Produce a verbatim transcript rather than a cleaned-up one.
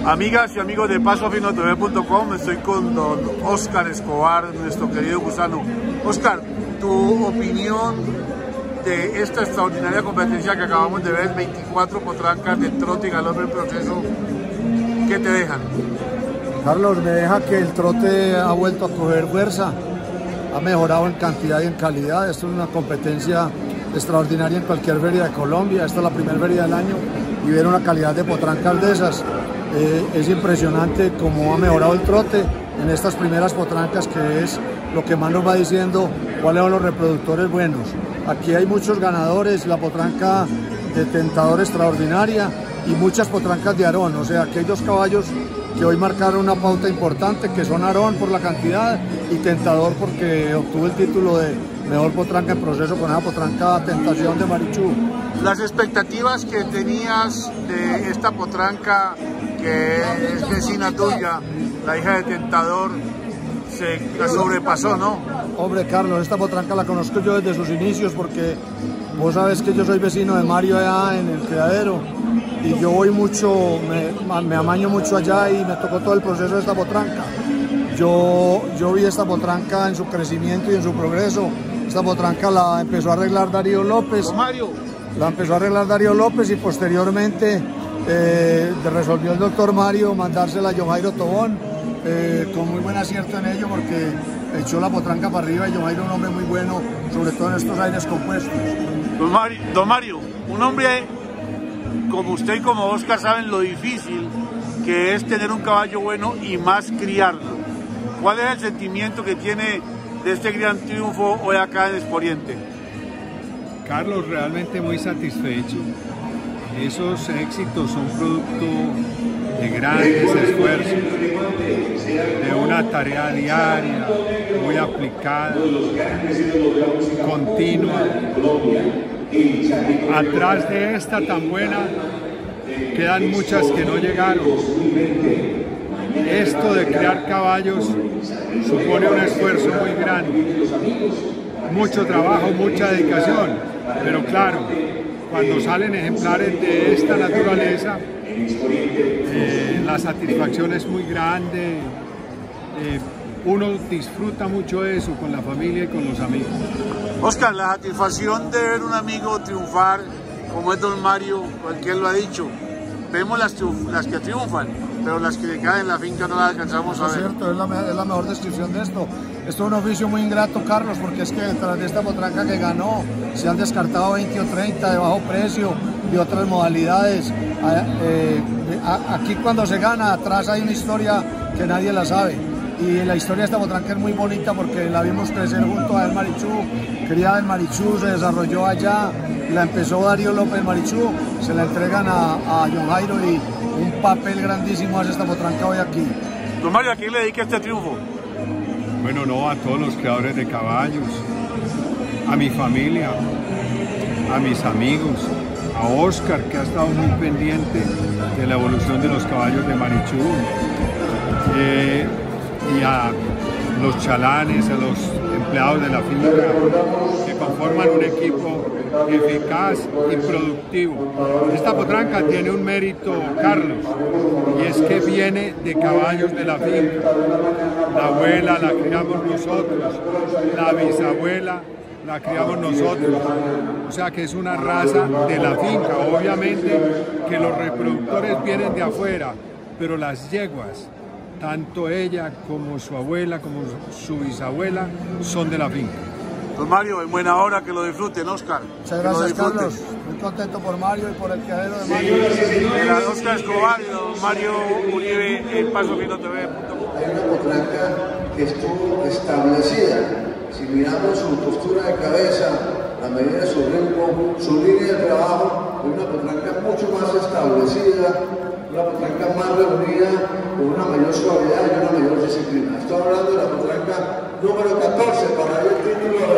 Amigas y amigos de paso fino T V punto com, estoy con don Oscar Escobar, nuestro querido gusano. Oscar, tu opinión de esta extraordinaria competencia que acabamos de ver, veinticuatro potrancas de trote y galope en proceso, ¿qué te dejan? Carlos, me deja que el trote ha vuelto a coger fuerza, ha mejorado en cantidad y en calidad. Esto es una competencia extraordinaria en cualquier feria de Colombia. Esta es la primera feria del año y ver una calidad de potrancas de esas. Eh, es impresionante cómo ha mejorado el trote en estas primeras potrancas, que es lo que más nos va diciendo cuáles son los reproductores buenos. Aquí hay muchos ganadores, la potranca de Tentador extraordinaria y muchas potrancas de Aarón. O sea, aquí hay dos caballos que hoy marcaron una pauta importante, que son Aarón por la cantidad y Tentador porque obtuvo el título de mejor potranca en proceso con esa potranca Tentación de Marichú. Las expectativas que tenías de esta potranca, que es vecina tuya, la hija de Tentador, se la sobrepasó, ¿no? Hombre, Carlos, esta potranca la conozco yo desde sus inicios, porque vos sabes que yo soy vecino de Mario allá en el criadero y yo voy mucho, me, me amaño mucho allá y me tocó todo el proceso de esta potranca. Yo, yo vi esta potranca en su crecimiento y en su progreso. Esta potranca la empezó a arreglar Darío López. Mario. La empezó a arreglar Darío López y posteriormente eh, resolvió el doctor Mario mandársela a John Jairo Tobón, eh, con muy buen acierto en ello, porque echó la potranca para arriba y John Jairo es un hombre muy bueno, sobre todo en estos aires compuestos. Don Mario, don Mario, un hombre como usted y como Oscar saben lo difícil que es tener un caballo bueno y más criarlo. ¿Cuál es el sentimiento que tiene de este gran triunfo hoy acá en Exporiente? Carlos, realmente muy satisfecho. Esos éxitos son producto de grandes esfuerzos, de una tarea diaria, muy aplicada, continua. Atrás de esta tan buena quedan muchas que no llegaron. Esto de crear caballos supone un esfuerzo muy grande, mucho trabajo, mucha dedicación, pero claro, cuando salen ejemplares de esta naturaleza, eh, la satisfacción es muy grande, eh, uno disfruta mucho eso con la familia y con los amigos. Oscar, la satisfacción de ver un amigo triunfar, como es don Mario, cualquier lo ha dicho, vemos las, las que triunfan, pero las que quedan en la finca no las alcanzamos a ver. Es cierto, es la, es la mejor descripción de esto. Esto es un oficio muy ingrato, Carlos, porque es que detrás de esta potranca que ganó se han descartado veinte o treinta de bajo precio y otras modalidades. Eh, aquí cuando se gana, atrás hay una historia que nadie la sabe. Y la historia de esta potranca es muy bonita porque la vimos crecer junto a El Marichú, criada en Marichú, se desarrolló allá, la empezó Darío López Marichú, se la entregan a, a John Jairo y un papel grandísimo hace esta potranca hoy aquí. Don Mario, ¿a quién le dedica este triunfo? Bueno, no, a todos los creadores de caballos, a mi familia, a mis amigos, a Oscar, que ha estado muy pendiente de la evolución de los caballos de Marichú, eh, y a los chalanes, a los empleados de la finca, que conforman un equipo eficaz y productivo. Esta potranca tiene un mérito, Carlos, y es que viene de caballos de la finca. La abuela la criamos nosotros, la bisabuela la criamos nosotros, o sea que es una raza de la finca. Obviamente que los reproductores vienen de afuera, pero las yeguas, tanto ella como su abuela, como su bisabuela, son de la finca. Don Mario, en buena hora, que lo disfruten, Oscar. Muchas gracias, Carlos. Muy contento por Mario y por el criadero de Mario. Era Oscar Escobar y don Mario Uribe, en paso fino T V punto com. Hay una potranca que estuvo establecida. Si miramos su postura de cabeza, la medida de su ritmo, su línea de trabajo, es una potranca mucho más establecida, una potranca más reunida, con una mayor suavidad y una mayor disciplina. Estoy hablando de la potranca número catorce para el título